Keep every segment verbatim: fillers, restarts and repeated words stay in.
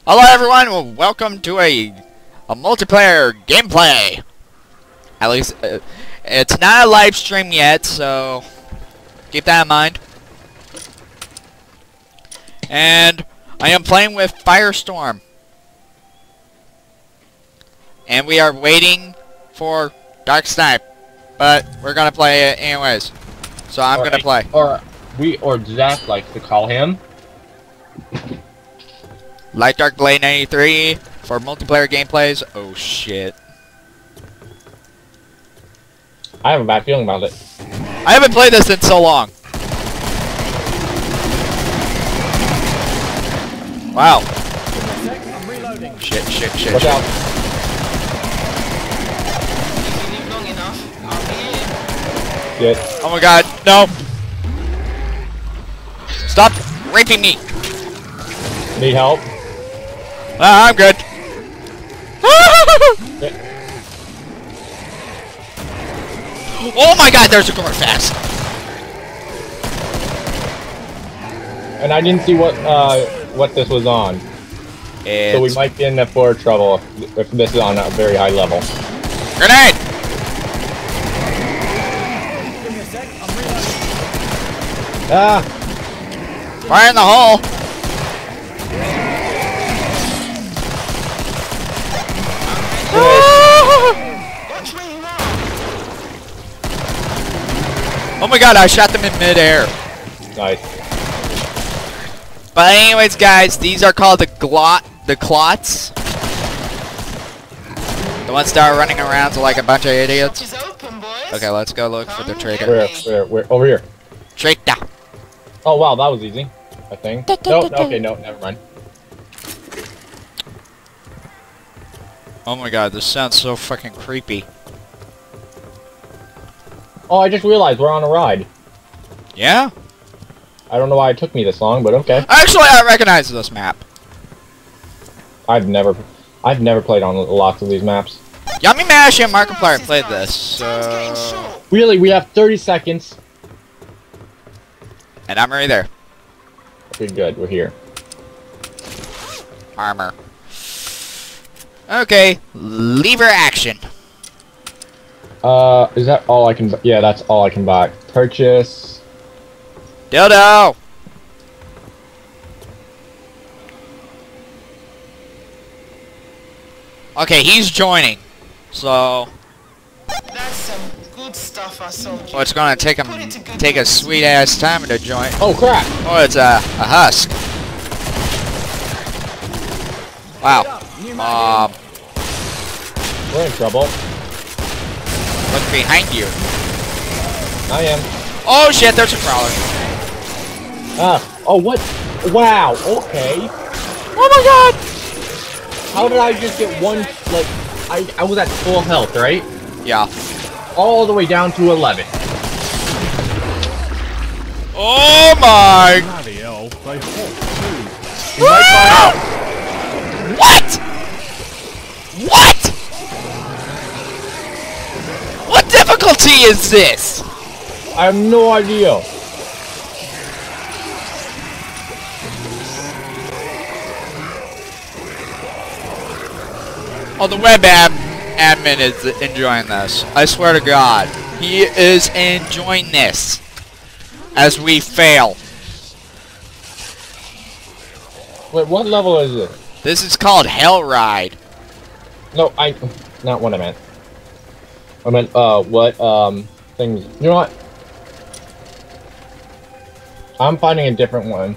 Hello everyone, well, welcome to a, a multiplayer gameplay. At least, uh, it's not a live stream yet, so keep that in mind. And I am playing with Firestorm. And we are waiting for Dark Snipe. But we're gonna play it anyways. So I'm or gonna play. Or we or Zach likes to call him. Light Dark Blade ninety-three for multiplayer gameplays. Oh shit. I have a bad feeling about it. I haven't played this in so long. Wow. I'm reloading. Shit, shit, shit. Watch shit. out. If you leave long enough, I'll be in. Shit. Oh my god, no. Stop raping me. Need help? Ah, I'm good. Oh my god, there's a guard fast. And I didn't see what uh what this was on. It's So we might be in for trouble if, if this is on a very high level. grenade. Give me a sec. I'm reloading. Ah! Fire in the hole. Watch where you are. Oh my god, I shot them in midair. Nice. But anyways, guys, these are called the glot, the clots. The ones that are running around like a bunch of Shop idiots. is open, boys. Okay, let's go look for the traitor. Where where where over here. Traitor. Oh wow, that was easy. I think. No, okay, no, never mind. Oh my god, this sounds so fucking creepy. Oh, I just realized we're on a ride. Yeah? I don't know why it took me this long, but okay. Actually, I recognize this map. I've never I've never played on lots of these maps. Yummy Mash and Markiplier played this, Time's getting so... short. Really, we have thirty seconds. And I'm right there. Okay, good, we're here. Armor. Okay, lever action. Uh, is that all I can bu- yeah, that's all I can buy. Purchase. Dildo! Okay, he's joining. So, That's some good stuff I sold you. well, it's gonna take him Put it to good take a use. sweet ass time to join. Oh crap! Oh, it's a, a husk. Wow. New mag Um, We're in trouble. look behind you. I am. Oh shit, there's a crawler. Ah. Oh what? Wow. Okay. Oh my god! How did I just get one? Like, I I was at full health, right? Yeah. All the way down to eleven. Oh my! Bloody hell, they hot You might find out. What? What? What difficulty is this? I have no idea. Oh, the web ad admin is enjoying this. I swear to God. He is enjoying this. As we fail. Wait, what level is it? This is called Hell Ride. No, I. Not what I meant. I meant uh, what um things? You know what? I'm finding a different one.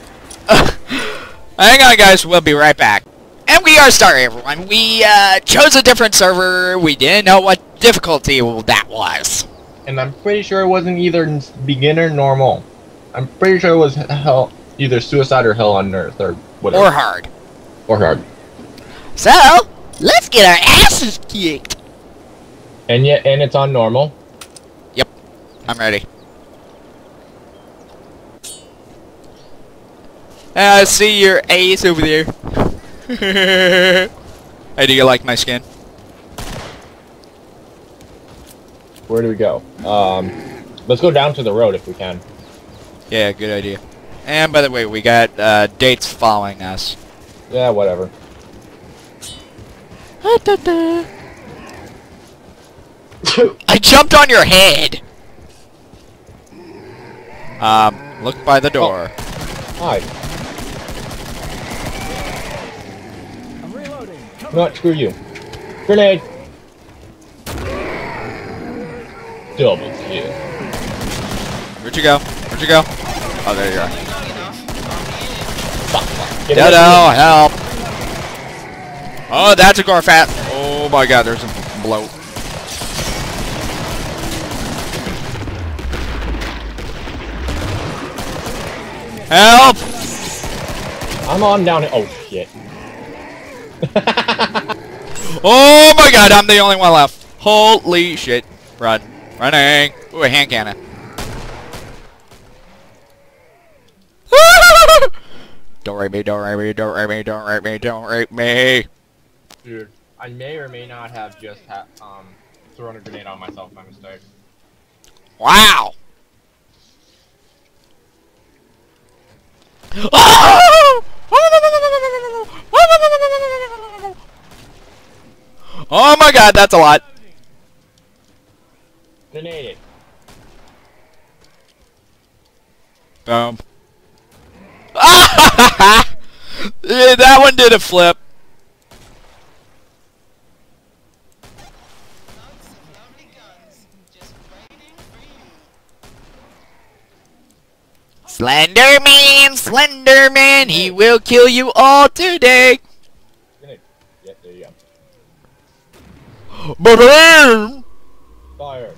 Hang on, guys. We'll be right back. And we are sorry, everyone. We uh, chose a different server. We didn't know what difficulty that was. And I'm pretty sure it wasn't either n- beginner normal. I'm pretty sure it was hell, either suicide or hell on earth or whatever. Or hard. Or hard. So, let's get our asses kicked. And yet, and it's on normal. Yep. I'm ready. I uh, see your ace over there. Hey, do you like my skin? Where do we go? Um, let's go down to the road if we can. Yeah, good idea. And by the way, we got uh, dates following us. Yeah, whatever. I jumped on your head! Um, look by the door. Hi. I'm reloading. Cover No, screw you. Grenade! Double kill. Where'd you go? Where'd you go? Oh, there you are. Long enough. Fuck, fuck. Get No, away no, help! Oh, that's a Gorfat! Oh my god, there's a bloat. Help! from me. I'm on down here. Oh, shit. Oh my god, I'm the only one left. Holy shit. Run. Running. Ooh, a hand cannon. Don't rape me, don't rape me, don't rape me, don't rape me, don't rape me. Dude, I may or may not have just ha um thrown a grenade on myself by mistake. Wow. Oh! Oh my god, that's a lot. Grenade it. Boom. Yeah, that one did a flip. Lots of lovely guns just waiting for you. Slenderman, Slenderman, he will kill you all today. Grenade. Yep, there you go. Ba-boom. Fire.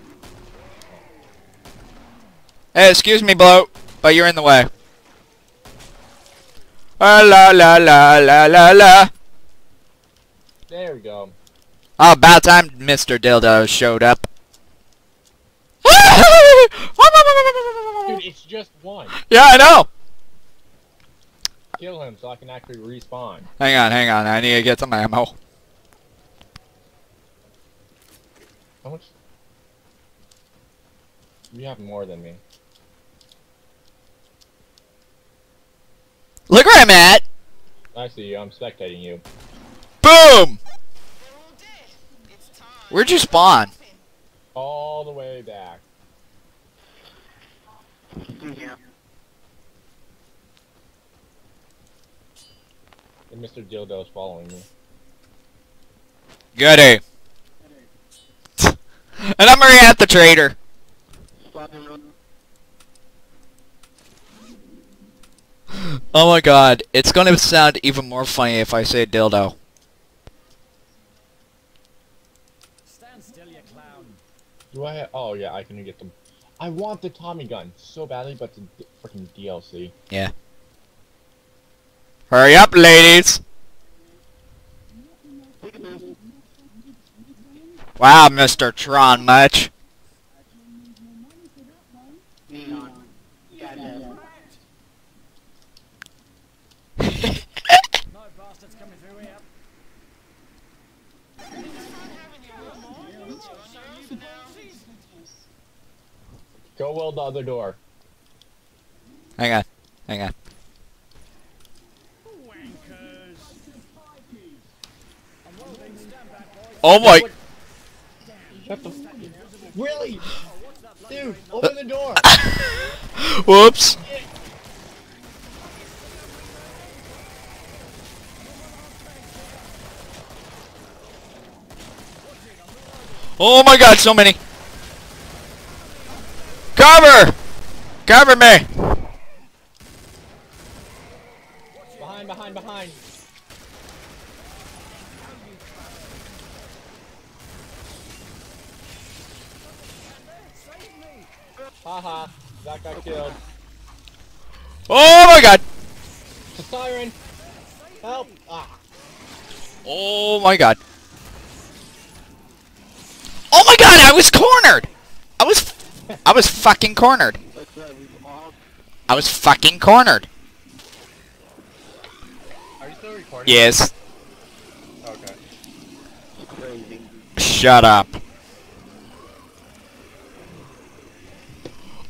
Hey, excuse me, bloat, but you're in the way. Ah, la la la la la la. There we go. Oh, about time Mister Dildo showed up. Dude, it's just one. Yeah, I know. Kill him so I can actually respawn. Hang on, hang on. I need to get some ammo. How much? You have more than me. Look where I'm at. I see you. I'm spectating you. Boom. They're all dead. It's time. Where'd you spawn? All the way back. And Mister Dildo's following me. Goody. And I'm already at the trader. Oh my god, it's gonna sound even more funny if I say dildo. Stand still, you clown. Do I have, oh yeah, I can get them. I want the Tommy gun so badly, but the freaking D L C. Yeah. Hurry up, ladies! Wow, Mister Tron Much. No bastards coming through here. Go weld the other door. Hang on, hang on. Wankers. I'm welding. Stand back, boys. Oh my! Shut the f- Really? Dude, open the door! Whoops! Oh my god, so many! Cover! Cover me! Behind, behind, behind! Haha, that got killed. Oh my god! It's a siren! Help! Ah! Oh my god. Oh my god, I was cornered! I was I was fucking cornered. I was fucking cornered. Are you still recording? Yes. Okay. Shut up.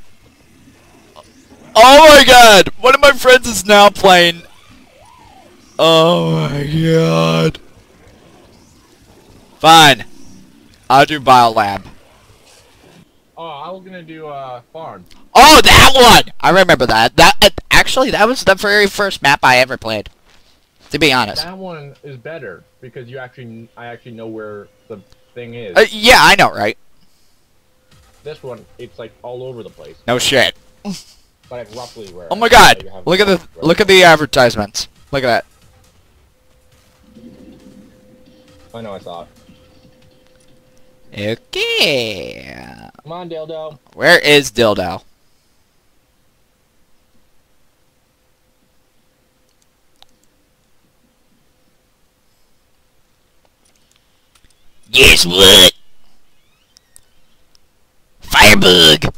Oh my god! One of my friends is now playing Oh my god. Fine. I'll do Biolab. Oh, I was gonna do uh farm. Oh, that one! I remember that. That uh, actually, that was the very first map I ever played. To be honest. That one is better because you actually, I actually know where the thing is. Uh, yeah, I know, right? This one, it's like all over the place, No shit. but it's roughly where. Oh my you god! have Look at the right. look at the advertisements. Look at that. I know, I saw it. Okay. Come on, dildo. Where is Dildo? Guess what? Firebug!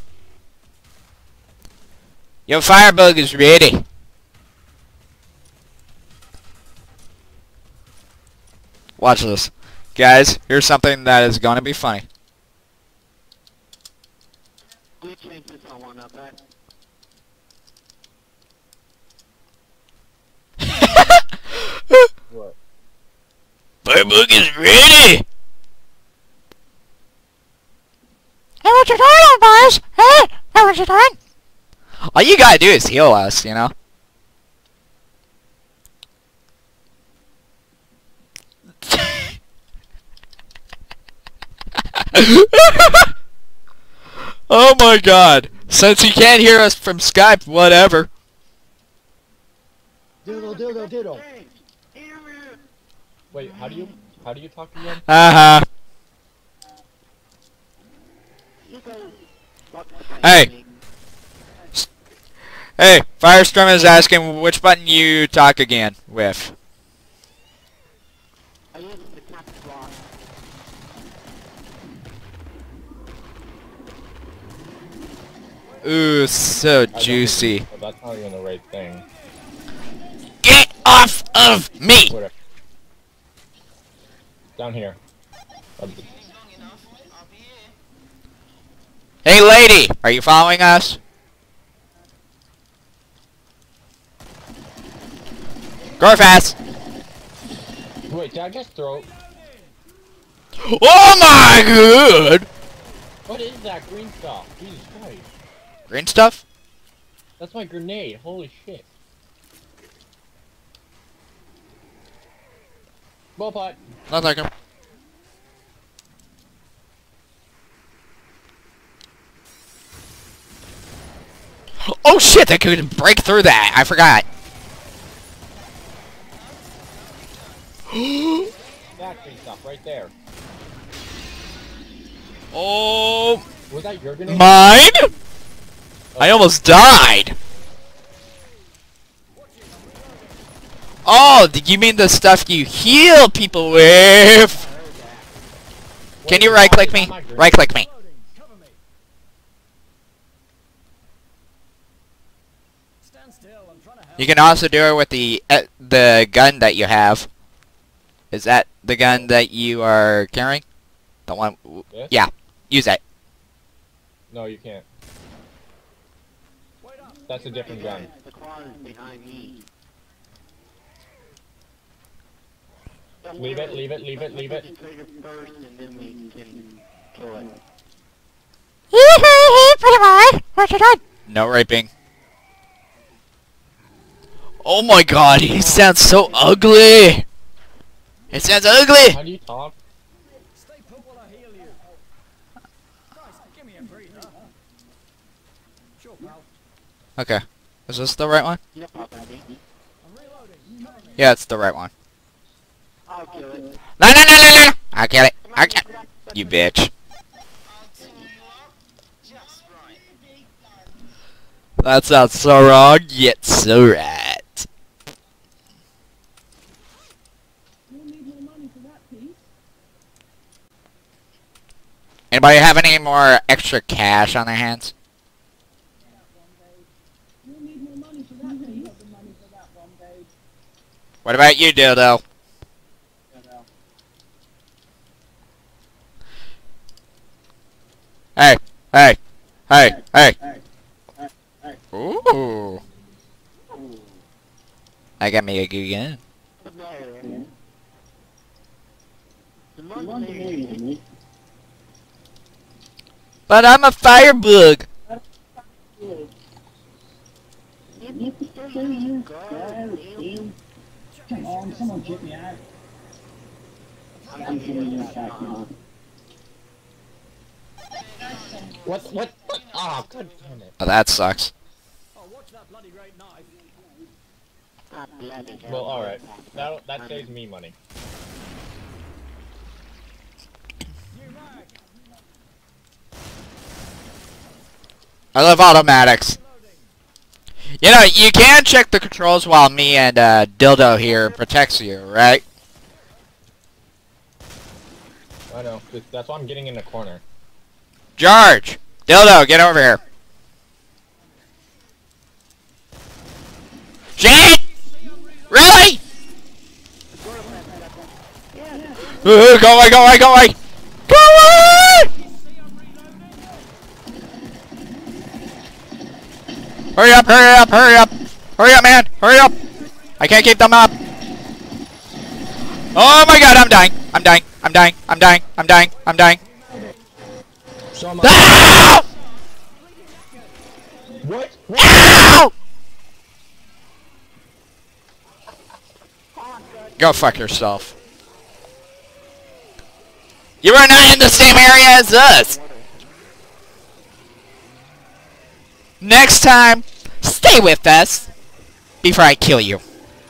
Your Firebug is ready. Watch this. Guys, here's something that is gonna be funny. We changed this on one up, right? What? Firebug is ready! Hey, what you doing, boys? Hey, hey, what you doing? All you gotta do is heal us, you know? Oh my god. Since he can't hear us from Skype, whatever. Dildo, dildo, dildo. Wait, how do you, how do you talk to them? Uh-huh. Hey. Hey, Firestorm is asking which button you talk again with. I use the caps lock. Ooh, so I don't juicy. think- oh, that's not even the right thing. Get off of me! Whatever. Down here. Um, Long enough. I'll be here. Hey lady, are you following us? Go fast! Wait, did I just throw? Oh my god! What is that green stuff? Jesus Christ. Green stuff? That's my grenade. Holy shit. Ball pot. Not like him. Oh shit, I could break through that. I forgot. That green stuff right there. Oh, Was that your grenade? mine? I almost died. Oh, did you mean the stuff you heal people with? Can you right click me? Right click me. Loading, cover me. Stand still, I'm trying to help. You can also do it with the uh, the gun that you have. Is that the gun that you are carrying? The one? Yes? Yeah, use that. No, you can't. Wait up. That's a different gun. The quad is behind me. Leave it, leave it, leave it, leave it. Trigger first and then we can kill it. Pretty boy, what you doing? No raping. Oh my god, he sounds so ugly. It sounds ugly. How do you talk? Stay put while I heal you. Christ, give me a breather. Sure, pal. Okay, is this the right one? Yep, I'll grab it. I'm reloading. Cover me. Yeah, it's the right one. I'll kill it. No, no, no, no, no! I kill it. I kill it. You bitch. I'll tee you up just right. That sounds so wrong, yet so right. Anybody have any more extra cash on their hands? What about you, Dildo? Hey, hey, hey, hey. Ooh. I got me a good gun. there. The one's there, me. But I'm a firebug. You still use guard, damn. Come on, someone get me out. I'm getting you back now. What? What? Ah, god damn it. Oh, that sucks. Oh, watch that bloody great knife. Ah, bloody hell. Well, alright. That, that saves me money. New mag. I love automatics. You know, you can check the controls while me and uh, Dildo here protects you, right? I know. That's why I'm getting in the corner. George! Dildo, get over here. Shit! Really? Ooh, go away, go away, go away! Go away! Hurry up, hurry up, hurry up! Hurry up, man! Hurry up! I can't keep them up! Oh my god, I'm dying! I'm dying! I'm dying! I'm dying! I'm dying! I'm dying! So much. Ow! What? Ow! Go fuck yourself. You are not in the same area as us! Next time, stay with us before I kill you.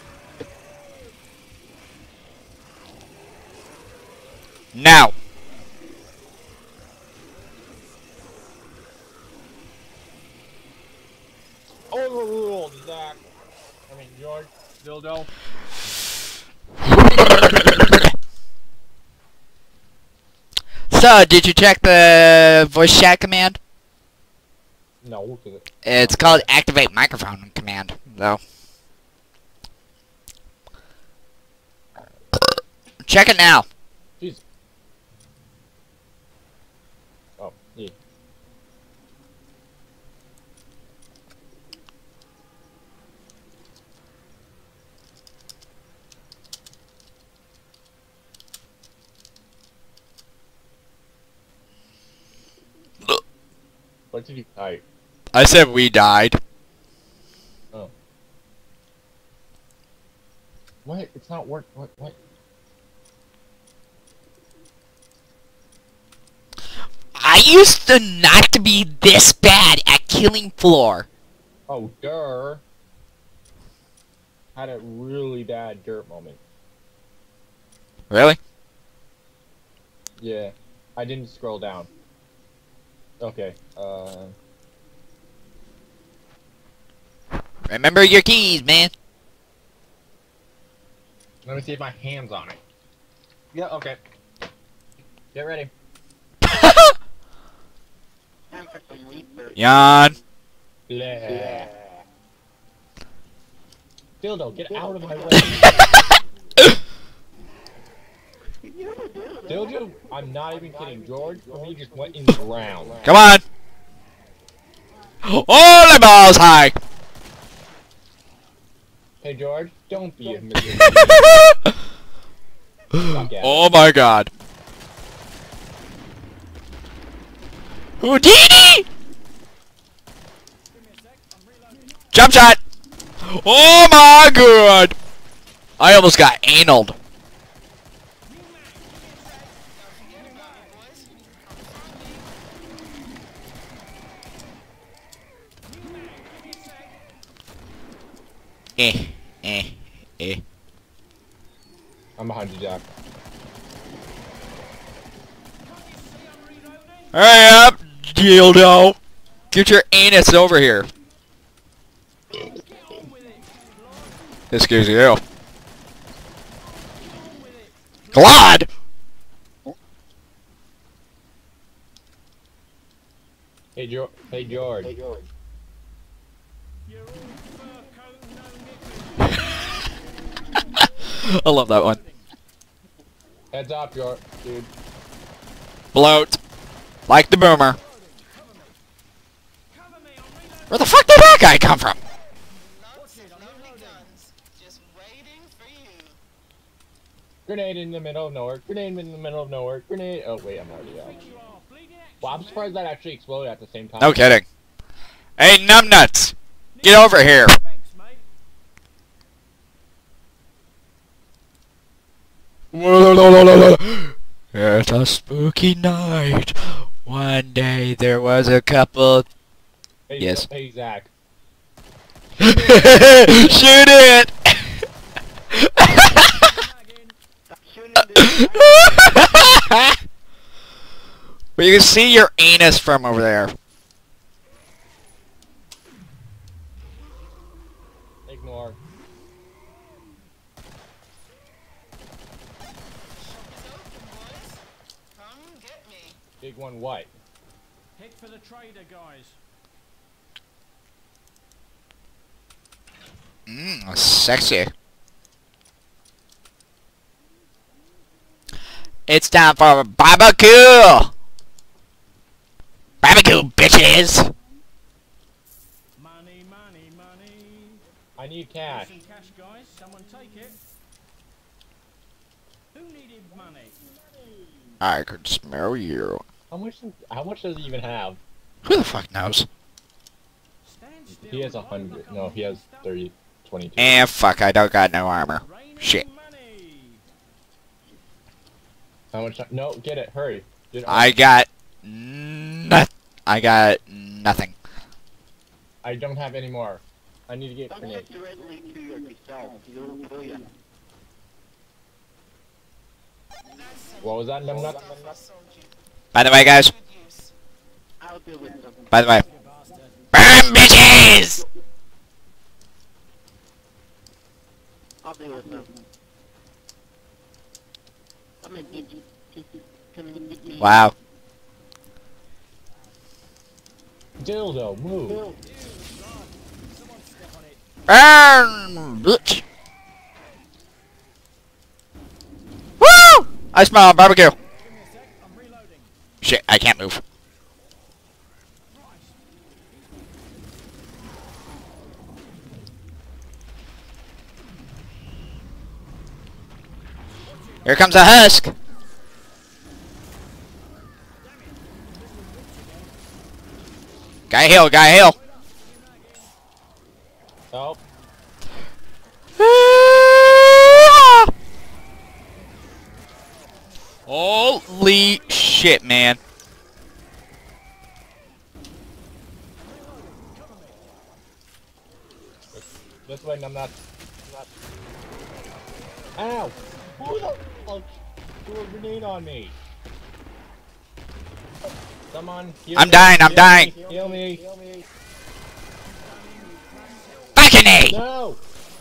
Now. Overruled, Zach. I mean, George. Dildo. So, did you check the voice chat command? No, cause it, It's called activate microphone command, though. Check it now. jeez. Oh, yeah. What did you type? I said we died. Oh. What? It's not work. What? What? I used to not to be this bad at killing floor. Oh, Dur. Had a really bad dirt moment. Really? Yeah. I didn't scroll down. Okay. Uh. Remember your keys, man. Let me see if my hand's on it. Yeah. Okay. Get ready. Time for some reaper. Yawn. Blah. Dildo, get out of my way. Dildo, I'm not even kidding. George, for me, just went in the ground. Come on. Oh, the balls high. Hey, George, don't be a miserable. Fuck yeah. Oh my god. Houdini! Jump shot! Oh my god! I almost got analed. Eh, eh, eh. I'm behind you, Jack. Hurry up, dildo! Get your anus over here. Excuse you. Claude! Hey, jo hey, George. Hey, George. I love that one. Heads up, George, dude. Bloat. Like the boomer. Where the fuck did that guy come from? Lots of lovely guns, just waiting for you. Grenade in the middle of nowhere. Grenade in the middle of nowhere. Grenade. Oh wait, I'm already out. You are bleeding action, Well, I'm mate. surprised that actually exploded at the same time. No kidding. Hey, numbnuts! Get over here! Thanks, mate. It's a spooky night. One day there was a couple. Hey, Yes. Hey Zach. Shoot it! But you can see your anus from over there. Ignore. Come get me. Big one what? Head for the trader, guys. Mmm, sexy. It's time for a barbecue! Barbecue, bitches! Money, money, money. I need cash. Some cash, guys. Someone take it. Who needed money? I could smell you. How much? How much does he even have? Who the fuck knows? Stand still. He has a don't hundred. look No, on he has stuff. thirty, twenty-two. And fuck, I don't got no armor. Raining Shit. money. How much? No, get it. Hurry. Get I got noth- I got nothing. I don't have any more. I need to get Don't grenade. get directly to yourself. You'll kill you. What was that? Numbnut? By the way, guys. Good use. I'll deal with them. By the way. You bastard. Burn, bitches! I'll deal with them. Come and get you. Come and get me. Wow. Dildo, move. Someone step on it. Burn, bitch! Woo! I smell barbecue. Give me a sec. I'm reloading. Shit, I can't move. Here comes a husk. Guy heal, guy heal. Help. Holy shit, man. This way, Numbnut. Numbnut. Ow! Who the fuck threw a grenade on me? Someone. heal I'm me, dying, I'm heal dying. me, Heal me. Heal me. Balcony! No!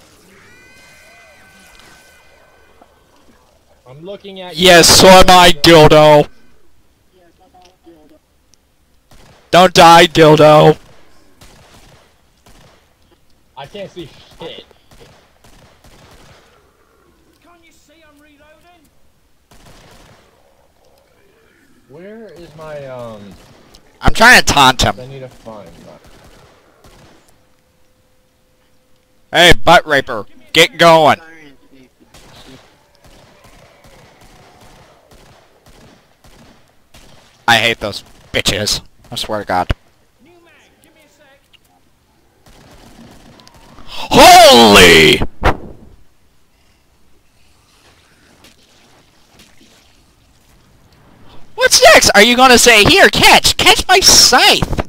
I'm looking at you. Yes, so am I, dildo. Don't die, dildo. I can't see shit. Can't you see I'm reloading? Where is my, um... I'm trying to taunt I him. need to find that. Hey, butt raper, get going. Sirens, you- I hate those bitches. I swear to God. New mag. Give me a sec. Holy! What's next? Are you gonna say, here, catch, catch my scythe?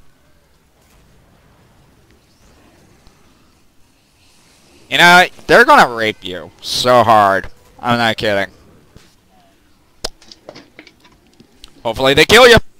You know, they're gonna rape you so hard. I'm not kidding. Hopefully they kill you.